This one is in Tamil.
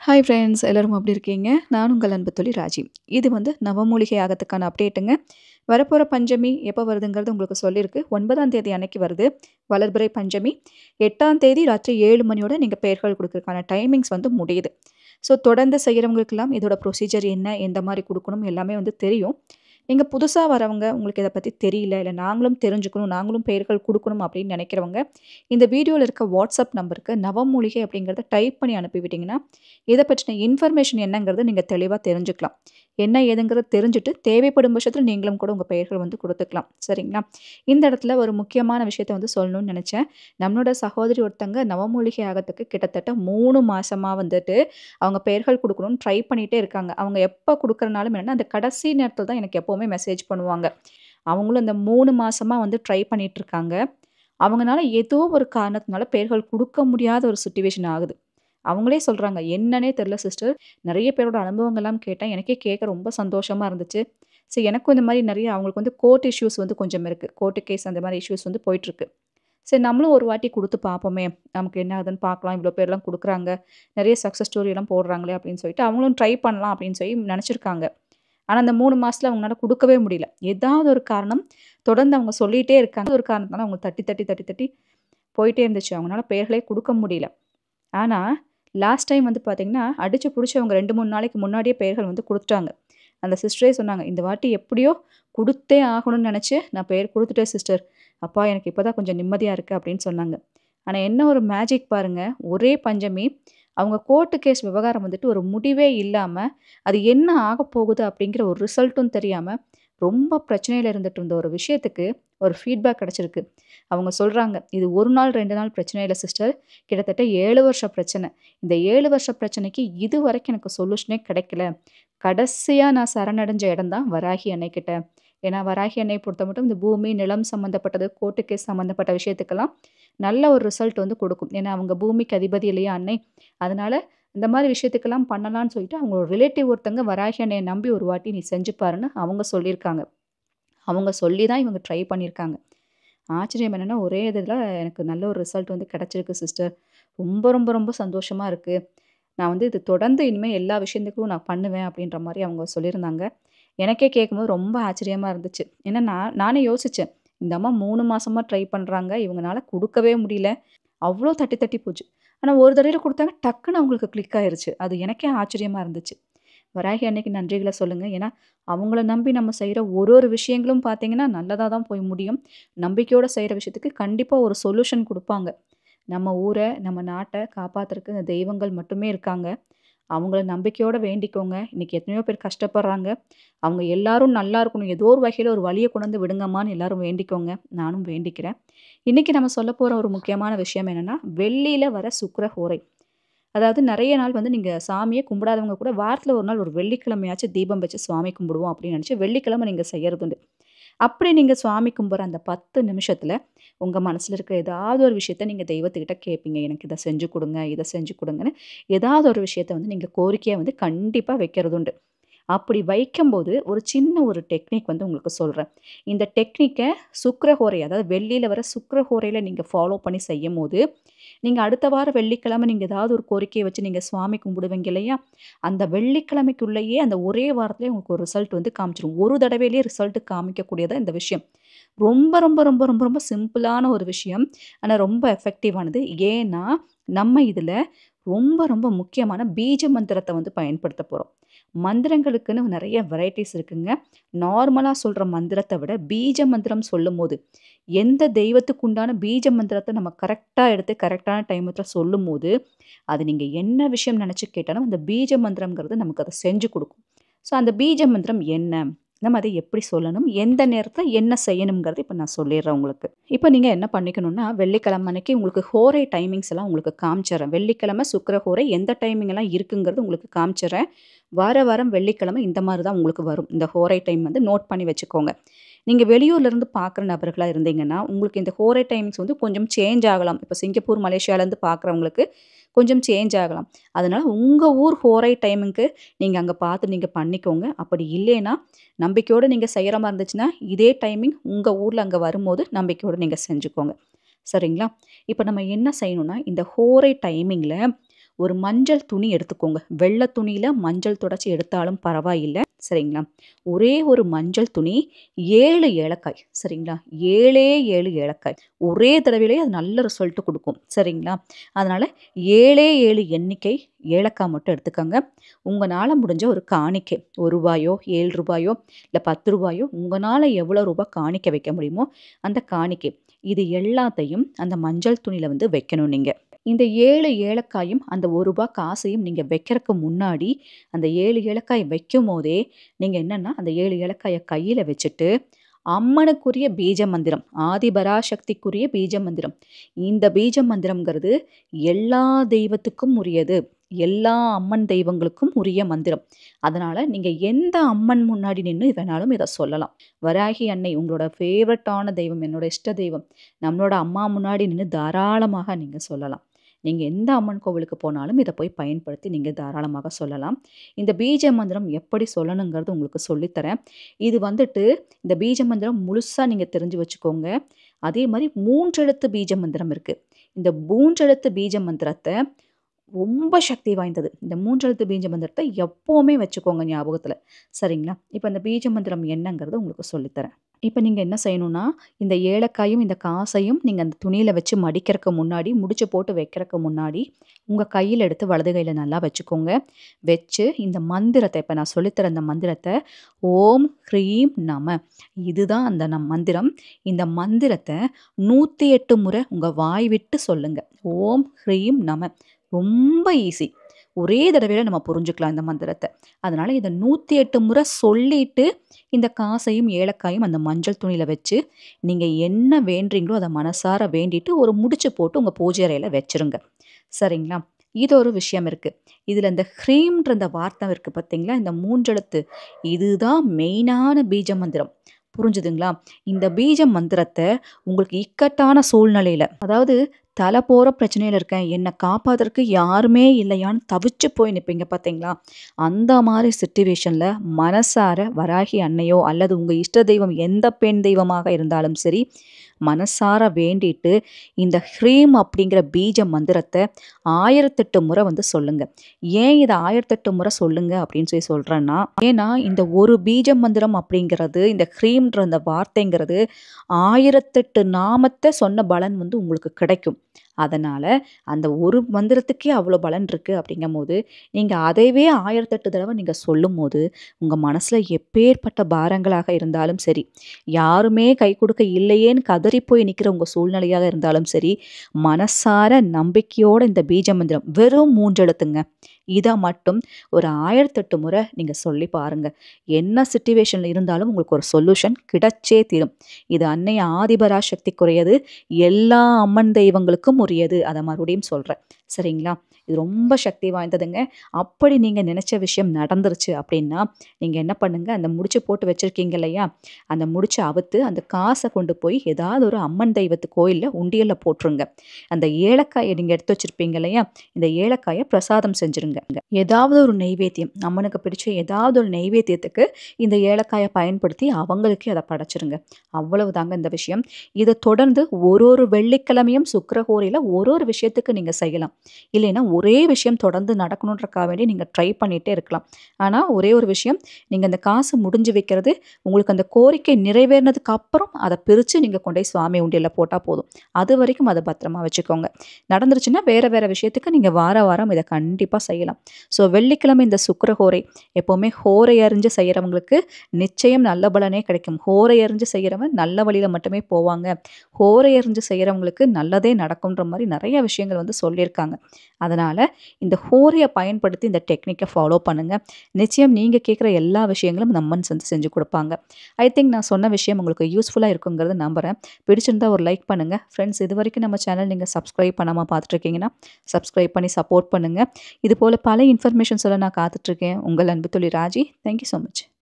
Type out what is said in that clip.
ஹாய் ஃப்ரெண்ட்ஸ் எல்லாரும் எப்படி இருக்கீங்க? நான் உங்கள் அன்பு தோழி ராஜி. இது நவமூலிகை யாகத்துக்கான அப்டேட்டுங்க. வரப்போற பஞ்சமி எப்போ வருதுங்கிறது உங்களுக்கு சொல்லியிருக்கு. 9ஆம் தேதி அன்னைக்கு வருது. வளர்பிறை பஞ்சமி. 8ஆம் தேதி ராத்திரி 7 மணியோட நீங்க பெயர்கள் குடுக்கறதுக்கான டைமிங்ஸ் முடியுது. ஸோ தொடர்ந்து செய்றவங்களுக்கெல்லாம் இதோட ப்ரொசீஜர் என்ன? எந்த மாரி குடுக்கணும்? எல்லாமே தெரியும். நீங்க புதுசா வரவங்க, உங்களுக்கு இத பத்தி தெரியல, இல்ல நாங்களும் தெரிஞ்சுக்கணும், நாங்களும் பெயர்கள் குடுக்கணும் அப்படின்னு நெனைக்கிறவங்க, இந்த வீடியோல இருக்க வாட்ஸ்அப் நம்பருக்கு நவமூலிகை அப்படிங்கிறத டைப் பண்ணி அனுப்பிவிட்டீங்கன்னா, இத பற்றின இன்ஃபர்மேஷன் என்னங்கிறத நீங்க தெளிவா தெரிஞ்சுக்கலாம். என்ன ஏதுங்கிறத தெரிஞ்சுட்டு, தேவைப்படும் பட்சத்தில நீங்களும் கூட உங்க பெயர்கள் குடுத்துக்கலாம். சரிங்களா? இந்த இடத்துல ஒரு முக்கியமான விஷயத்த சொல்லணும்னு நெனச்சேன். நம்மளோட சகோதரி ஒருத்தங்க நவமூலிகை யாகத்துக்கு கிட்டத்தட்ட 3 மாசமா அவங்க பெயர்கள் குடுக்கணும்னு ட்ரை பண்ணிட்டே இருக்காங்க. அவங்க எப்ப குடுக்குறனாலும் என்னன்னா, அந்த கடைசி நேரத்தில தான் எனக்கு எப்பவுமே மெசேஜ் பண்ணுவாங்க. அவங்களும் இந்த 3 மாசமா ட்ரை பண்ணிட்டு இருக்காங்க. அவங்கனால ஏதோ ஒரு காரணத்தினால பெயர்கள் குடுக்க முடியாத ஒரு சிட்யூவேஷன் ஆகுது. அவங்களே சொல்றாங்க, "என்னன்னே தெரியல சிஸ்டர். நெறைய பேரோட அனுபவங்கள்லாம் கேட்டேன். எனக்கே கேட்க ரொம்ப சந்தோஷமா இருந்துச்சு. சரி எனக்கும் இந்த மாரி நெறைய அவங்களுக்கு கோர்ட் இஷ்யூஸ் கொஞ்சம் இருக்கு. கோர்ட் கேஸ் அந்த மாரி இஷ்யூஸ் போயிட்டுருக்கு. சரி நம்மளும் ஒரு வாட்டி குடுத்து பார்ப்போமே! நமக்கு என்ன ஆகுதுன்னு பார்க்கலாம். இவ்வளோ பேர்லாம் குடுக்குறாங்க. நெறைய சக்சஸ் ஸ்டோரிலாம் போடுறாங்களே! அப்படின்னு சொல்லிட்டு அவங்களும் ட்ரை பண்ணலாம் அப்படின்னு சொல்லி நெனச்சிருக்காங்க. ஆனா, அந்த 3 மாசத்துல அவங்கனால குடுக்கவே முடியல. ஏதாவது ஒரு காரணம் தொடர்ந்து அவங்க சொல்லிட்டே இருக்காங்க. ஒரு காரணத்தினால அவங்க தட்டி, தட்டி, தட்டி, தட்டி போயிட்டே இருந்துச்சு. அவங்கனால பெயர்களே குடுக்க முடியல. ஆனா, லாஸ்ட் டைம் பார்த்தீங்கன்னா, அடிச்சு புடிச்சு அவங்க 2, 3 நாளைக்கு முன்னாடியே பெயர்கள் குடுத்துட்டாங்க. அந்த சிஸ்டரே சொன்னாங்க, "இந்த வாட்டி எப்படியோ குடுத்தே ஆகணும்னு நெனச்சு, நான் பெயர் குடுத்துட்டேன் சிஸ்டர். அப்பா எனக்கு இப்ப தான் கொஞ்சம் நிம்மதியா இருக்கு" அப்படின்னு சொன்னாங்க. ஆனா என்ன ஒரு மேஜிக் பாருங்க. ஒரே பஞ்சமி, அவங்க கோர்ட் கேஸ் விவகாரம் ஒரு முடிவே இல்லாம, அது என்ன ஆகப்போகுது அப்படிங்கிற ஒரு ரிசல்ட்டும் தெரியாம, ரொம்ப பிரச்சனையில இருந்துட்டு இருந்த ஒரு விஷயத்துக்கு ஒரு ஃபீட்பேக் கிடைச்சிருக்கு. அவங்க சொல்றாங்க, "இது 1 நாள், 2 நாள் பிரச்சனை இல்ல சிஸ்டர். கிட்டத்தட்ட 7 வருஷ பிரச்சனை. இந்த 7 வருஷ பிரச்சனைக்கு இதுவரைக்கும் எனக்கு சொல்யூஷனே கிடைக்கல. கடைசியா நான் சரணடைஞ்ச இடம் தான் வராகி அன்னைக்கிட்ட. ஏன்னா, வராகி அன்னைய பொறுத்தமட்டும் இந்த பூமி, நிலம் சம்மந்தப்பட்டது, கோர்ட்டு கேஸ் சம்மந்தப்பட்ட விஷயத்துக்கெல்லாம் நல்ல ஒரு ரிசல்ட் குடுக்கும். ஏன்னா, அவங்க பூமிக்கு அதிபதி இல்லையா அன்னை. அதனால இந்த மாரி விஷயத்துக்கெல்லாம் பண்ணலான்னு சொல்லிட்டு, அவங்க ஒரு ரிலேட்டிவ் ஒருத்தங்க வராகி அன்னைய நம்பி ஒரு வாட்டி நீ செஞ்சு பாருன்னு அவங்க சொல்லியிருக்காங்க. அவங்க சொல்லி தான் இவங்க ட்ரை பண்ணியிருக்காங்க. ஆச்சரியம் என்னன்னா, ஒரே இதுல எனக்கு நல்ல ஒரு ரிசல்ட் கிடைச்சிருக்கு சிஸ்டர். ரொம்ப, ரொம்ப, ரொம்ப சந்தோஷமா இருக்கு. நான் இது தொடர்ந்து இனிமே எல்லா விஷயத்துக்கும் நான் பண்ணுவேன் அப்படின்ற மாரி அவங்க சொல்லியிருந்தாங்க. எனக்கே கேட்கும்போது ரொம்ப ஆச்சரியமா இருந்துச்சு. ஏன்னா நானே யோசிச்சேன். இந்த அம்மா 3 மாசமா ட்ரை பண்றாங்க. இவங்கனால குடுக்கவே முடியல. அவ்ளோ தட்டி தட்டி போச்சு. ஆனா ஒரு தடவையில குடுத்தாங்க, டக்குனு அவங்களுக்கு கிளிக் ஆயிருச்சு. அது எனக்கே ஆச்சரியமா இருந்துச்சு. வராகி அன்னைக்கு நன்றிகள சொல்லுங்க. ஏன்னா, அவங்கள நம்பி நம்ம செய்ற ஒரு ஒரு விஷயங்களும் பார்த்தீங்கன்னா, நல்லதா தான் போய் முடியும். நம்பிக்கையோட செய்ற விஷயத்துக்கு கண்டிப்பா ஒரு சொல்யூஷன் குடுப்பாங்க. நம்ம ஊர, நம்ம நாட்ட காப்பாத்துறதுக்கு இந்த தெய்வங்கள் மட்டுமே இருக்காங்க. அவங்கள நம்பிக்கையோட வேண்டிக்கோங்க. இன்னைக்கு எத்தனையோ பேர் கஷ்டப்படுறாங்க. அவங்க எல்லாரும் நல்லா இருக்கணும். ஏதோ ஒரு வகையில ஒரு வழிய கொண்டு விடுங்கம்மான்னு எல்லாரும் வேண்டிக்கோங்க. நானும் வேண்டிக்கிறேன். இன்னைக்கு நம்ம சொல்லப்போற ஒரு முக்கியமான விஷயம் என்னன்னா, வெள்ளியில வர சுக்கிர ஹோரை. அதாவது நெறைய நாள் நீங்க சாமியே கும்பிடாதவங்க கூட வாரத்துல ஒரு நாள் ஒரு வெள்ளிக்கிழமையாச்சும் தீபம் வச்சு சுவாமி கும்பிடுவோம் அப்படின்னு நினைச்சு வெள்ளிக்கிழமை நீங்க செய்யறதுண்டு. அப்படி நீங்க சுவாமி கும்புற அந்த 10 நிமிஷத்துல, உங்க மனசுல இருக்க ஏதாவது ஒரு விஷயத்த நீங்க தெய்வத்துக்கிட்ட கேட்பீங்க. எனக்கு இத செஞ்சு குடுங்க, இத செஞ்சு குடுங்கன்னு. ஏதாவது ஒரு விஷயத்த நீங்க கோரிக்கையா கண்டிப்பா வைக்கிறதுண்டு. அப்படி வைக்கும்போது ஒரு சின்ன ஒரு டெக்னிக் உங்களுக்கு சொல்றேன். இந்த டெக்னிக்க சுக்கிரஹோரை அதாவது வெள்ளியில வர சுக்கிரஹோரையில நீங்க ஃபாலோ பண்ணி செய்யும்போது, நீங்க அடுத்த வாரம் வெள்ளிக்கிழமை நீங்க ஏதாவது ஒரு கோரிக்கைய வச்சு நீங்க சுவாமி கும்பிடுவீங்க இல்லையா? அந்த வெள்ளிக்கிழமைக்குள்ளேயே அந்த ஒரே வாரத்திலேயே உங்களுக்கு ஒரு ரிசல்ட் காமிச்சுரும். ஒரு தடவையிலேயே ரிசல்ட் காமிக்கக்கூடியது இந்த விஷயம். ரொம்ப, ரொம்ப, ரொம்ப, ரொம்ப, ரொம்ப சிம்பிளான ஒரு விஷயம். ஆனா ரொம்ப எஃபெக்டிவானது. ஏன்னா, நம்ம இதுல ரொம்ப, ரொம்ப முக்கியமான பீஜ மந்திரத்த பயன்படுத்த போறோம். மந்திரங்களுக்குன்னு நெறைய வெரைட்டீஸ் இருக்குங்க. நார்மலா சொல்ற மந்திரத்த விட பீஜ மந்திரம் சொல்லும்போது, எந்த தெய்வத்துக்கு உண்டான பீஜ மந்திரத்த நம்ம கரெக்ட்டா எடுத்து கரெக்ட்டான டைமத்துல சொல்லும்போது, அது நீங்க என்ன விஷயம் நெனச்சு கேட்டாலும், அந்த பீஜ மந்திரம்ங்கிறது நமக்கு அத செஞ்சு குடுக்கும். ஸோ அந்த பீஜ மந்திரம் என்ன? நம்ம அத எப்படி சொல்லணும்? எந்த நேரத்துல என்ன செய்யணுங்கிறது இப்ப நான் சொல்லிர்றேன் உங்களுக்கு. இப்ப நீங்க என்ன பண்ணிக்கணும்னா, வெள்ளிக்கிழமை அன்னைக்கு உங்களுக்கு ஹோரை டைமிங்ஸ் எல்லாம் உங்களுக்கு காமிச்சர்றேன். வெள்ளிக்கிழமை சுக்கிர ஹோரை எந்த டைமிங் எல்லாம் இருக்குங்கிறது உங்களுக்கு காமிச்சர்றேன். வாரம் வெள்ளிக்கிழமை இந்த மாரி தான் உங்களுக்கு வரும். இந்த ஹோரை டைம் நோட் பண்ணி வச்சுக்கோங்க. நீங்க வெளியூர்ல இருந்து பார்க்குற நபர்களா இருந்தீங்கன்னா, உங்களுக்கு இந்த ஹோரை டைமிங்ஸ் கொஞ்சம் சேஞ்ச் ஆகலாம். இப்ப சிங்கப்பூர், மலேசியாலேருந்து பார்க்குறவங்களுக்கு கொஞ்சம் சேஞ்ச் ஆகலாம். அதனால உங்க ஊர் ஹோரை டைமிங்க்கு நீங்க அங்க பார்த்து நீங்க பண்ணிக்கோங்க. அப்படி இல்லைன்னா, நம்பிக்கையோட நீங்க செய்ற மாரி இருந்துச்சுன்னா, இதே டைமிங் உங்க ஊர்ல அங்க வரும்போது நம்பிக்கையோட நீங்க செஞ்சுக்கோங்க. சரிங்களா? இப்ப நம்ம என்ன செய்யணும்னா, இந்த ஹோரை டைமிங்ல ஒரு மஞ்சள் துணி எடுத்துக்கோங்க. வெள்ளை துணியில மஞ்சள் தொடச்சி எடுத்தாலும் பரவாயில்ல. சரிங்களா? ஒரே ஒரு மஞ்சள் துணி, 7 ஏலக்காய். சரிங்களா? 7 ஏலக்காய். ஒரே தடவையிலேயே அது நல்ல ரிசல்ட் குடுக்கும். சரிங்களா? அதனால 7 எண்ணிக்கை ஏலக்காய் மட்டும் எடுத்துக்கங்க. உங்கனால முடிஞ்ச ஒரு காணிக்கை ரூ. 1 ரூ. 7 இல்ல ரூ. 10 உங்கனால எவ்வளோ ரூபாய் காணிக்கை வைக்க முடியுமோ அந்த காணிக்கை. இது எல்லாத்தையும் அந்த மஞ்சள் துணியில வந்து வைக்கணும் நீங்க. இந்த 7 ஏலக்காயும் அந்த ரூ. 1 காசையும் நீங்க வைக்கிறக்கு முன்னாடி, அந்த 7 ஏலக்காய் வைக்கும்போதே, நீங்க என்னன்னா அந்த 7 ஏலக்காய கையில வச்சுட்டு, அம்மனுக்குரிய பீஜ மந்திரம், ஆதிபராசக்திக்குரிய பீஜ மந்திரம். இந்த பீஜ மந்திரம்ங்கிறது எல்லா தெய்வத்துக்கும் உரியது. எல்லா அம்மன் தெய்வங்களுக்கும் உரிய மந்திரம். அதனால நீங்க எந்த அம்மன் முன்னாடி நின்னு வேணாலும் இத சொல்லலாம். வராகி அன்னை உங்களோட ஃபேவரட்டான தெய்வம், என்னோட இஷ்ட தெய்வம். நம்மளோட அம்மா முன்னாடி நின்னு தாராளமாக நீங்க சொல்லலாம். நீங்க எந்த அம்மன் கோவிலுக்கு போனாலும் இத போய் பயன்படுத்தி நீங்க தாராளமாக சொல்லலாம். இந்த பீஜ மந்திரம் எப்படி சொல்லணுங்கிறது உங்களுக்கு சொல்லித் தரேன். இது வந்துட்டு இந்த பீஜ மந்திரம் முழுசா நீங்க தெரிஞ்சு வச்சுக்கோங்க. அதே மாரி 3 எழுத்து பீஜ மந்திரம் இருக்கு. இந்த 3 எழுத்து பீஜ மந்திரத்த ரொம்ப சக்தி வாய்ந்தது. இந்த 3 எழுத்து பீஜ மந்திரத்த எப்பவுமே வச்சுக்கோங்க ஞாபகத்துல. சரிங்களா? இப்ப இந்த பீஜ மந்திரம் என்னங்கிறத உங்களுக்கு சொல்லித் தரேன். இப்ப நீங்க என்ன செய்யணும்னா, இந்த ஏலக்காயும், இந்த காசையும் நீங்க அந்த துணியில வச்சு மடிக்கிறக்கு முன்னாடி, முடிச்சு போட்டு வைக்கிறக்கு முன்னாடி, உங்க கையில எடுத்து வலது கையில நல்லா வச்சுக்கோங்க. வச்சு இந்த மந்திரத்த இப்ப நான் சொல்லித் தர இந்த மந்திரத்த, ஓம் ஹ்ரீம் நம. இதுதான் அந்த மந்திரம். இந்த மந்திரத்த 108 முறை உங்க வாய் விட்டு சொல்லுங்க. ஓம் ஹ்ரீம் நம. ரொம்ப ஈஸி. ஒரே தடவையில நம்ம புரிஞ்சுக்கலாம் இந்த மந்திரத்த. அதனால இத 108 முறை சொல்லிட்டு, இந்த காசையும், ஏலக்காயும் அந்த மஞ்சள் துணியில வச்சு, நீங்க என்ன வேண்டுறீங்களோ அத மனசார வேண்டிட்டு, ஒரு முடிச்சு போட்டு உங்க பூஜை அறையில வச்சுருங்க. சரிங்களா? இது ஒரு விஷயம் இருக்கு. இதுல இந்த ஹ்ரீம்ன்ற இந்த வார்த்தை இருக்கு பார்த்தீங்களா? இந்த 3 எழுத்து. இதுதான் மெயினான பீஜ மந்திரம். புரிஞ்சுதுங்களா? இந்த பீஜ மந்திரத்த உங்களுக்கு இக்கட்டான சூழ்நிலையில, அதாவது தல போற பிரச்சனையில இருக்கேன், என்ன காப்பாத்துறதுக்கு யாருமே இல்லையான்னு தவிச்சு போய் நிப்பீங்க பார்த்தீங்களா? அந்த மாரி சிச்சுவேஷன்ல மனசார வராகி அன்னையோ அல்லது உங்க இஷ்ட தெய்வம் எந்த பெண் தெய்வமாக இருந்தாலும் சரி, மனசார வேண்டிட்டு இந்த ஹ்ரீம் அப்படிங்கிற பீஜ மந்திரத்த 1008 முறை வந்து சொல்லுங்க. ஏன் இத 1008 முறை சொல்லுங்க அப்படின்னு சொல்லி சொல்றேன்னா, ஏன்னா இந்த ஒரு பீஜ மந்திரம் அப்படிங்கிறது, இந்த ஹ்ரீம்ன்ற அந்த வார்த்தைங்கிறது 1008 நாமத்த சொன்ன பலன் வந்து உங்களுக்கு கிடைக்கும். அதனால அந்த ஒரு மந்திரத்துக்கே அவ்வளோ பலன் இருக்கு அப்படிங்கும்போது, நீங்க அதைவே 1008 தடவ நீங்க சொல்லும்போது, உங்க மனசுல எப்பேற்பட்ட பாரங்களாக இருந்தாலும் சரி, யாருமே கை கொடுக்க இல்லையேன்னு கதறி போய் நிக்கிற உங்க சூழ்நிலையாக இருந்தாலும் சரி, மனசார நம்பிக்கையோட இந்த பீஜ மந்திரம் வெறும் 3 எழுத்துங்க. இத மட்டும் ஒரு 1008 முறை நீங்க சொல்லி பாருங்க. என்ன சிச்சுவேஷன்ல இருந்தாலும் உங்களுக்கு ஒரு சொல்யூஷன் கிடைச்சே தீரும். இது அன்னை ஆதிபராசக்திக்குரியது. எல்லா அம்மன் தெய்வங்களுக்கும் உரியது. அத மறுபடியும் சொல்றேன். சரிங்களா? இது ரொம்ப சக்தி வாய்ந்ததுங்க. அப்படி நீங்க நினைச்ச விஷயம் நடந்துருச்சு அப்படின்னா, நீங்க என்ன பண்ணுங்க, அந்த முடிச்சு போட்டு வச்சிருக்கீங்க இல்லையா? அந்த முடிச்ச அவுத்து, அந்த காச கொண்டு போய் ஏதாவது ஒரு அம்மன் தெய்வத்து கோயில்ல உண்டியல்ல போட்டுருங்க. அந்த ஏலக்காய நீங்க எடுத்து வச்சிருப்பீங்க இல்லையா? இந்த ஏலக்காய பிரசாதம் செஞ்சுருங்க. ஏதாவது ஒரு நெய்வேத்தியம், அம்மனுக்கு பிடிச்ச ஏதாவது ஒரு நெய்வேத்தியத்துக்கு இந்த ஏலக்காய பயன்படுத்தி அவங்களுக்கே அத படைச்சிருங்க. அவ்வளவுதாங்க இந்த விஷயம். இத தொடர்ந்து ஒரு வெள்ளிக்கிழமையும் சுக்கிரஹோரையில ஒரு விஷயத்துக்கு நீங்க செய்யலாம். இல்லைன்னா ஒரே விஷயம் தொடர்ந்து நடக்கணுன்றக்காக வேண்டி நீங்க ட்ரை பண்ணிட்டே இருக்கலாம். ஆனா ஒரே ஒரு விஷயம், நீங்க அந்த காசு முடிஞ்சு வைக்கிறது, உங்களுக்கு அந்த கோரிக்கை நிறைவேறினதுக்கு அப்புறம் அத பிரிச்சு நீங்க கொண்டு போய் சுவாமி உண்டியல்ல போட்டா போதும். அதுவரைக்கும் அத பத்திரமா வச்சுக்கோங்க. நடந்துருச்சுன்னா வேற விஷயத்துக்கு நீங்க வாரம் இத கண்டிப்பா செய்யலாம். ஸோ வெள்ளிக்கிழமை இந்த சுக்கிரஹோரை, எப்பவுமே ஹோரை அறிஞ்சு செய்யறவங்களுக்கு நிச்சயம் நல்ல பலனே கிடைக்கும். ஹோரை அறிஞ்சு செய்யறவன் நல்ல வழியில மட்டுமே போவாங்க. ஹோரை அறிஞ்சு செய்யறவங்களுக்கு நல்லதே நடக்கும்ன்ற மாரி நெறைய விஷயங்கள் வந்து சொல்லியிருக்காங்க. அதனால இந்த ஹோரைய பயன்படுத்தி இந்த டெக்னிக்க ஃபாலோ பண்ணுங்க. நிச்சயம் நீங்க கேட்குற எல்லா விஷயங்களும் இந்த அம்மன் செஞ்சு குடுப்பாங்க. ஐ திங்க் நான் சொன்ன விஷயம் உங்களுக்கு யூஸ்ஃபுல்லா இருக்குங்கிறத நம்புறேன். பிடிச்சிருந்தா ஒரு லைக் பண்ணுங்க. ஃப்ரெண்ட்ஸ், இதுவரைக்கும் நம்ம சேனல் நீங்க சப்ஸ்கிரைப் பண்ணாம பார்த்துட்டு இருக்கீங்கன்னா, சப்ஸ்கிரைப் பண்ணி சப்போர்ட் பண்ணுங்க. இது போல பல இன்ஃபர்மேஷன்ஸ் எல்லாம் நான் காத்துட்ருக்கேன். உங்கள் அன்பு தோழி Raji. Thank you so much.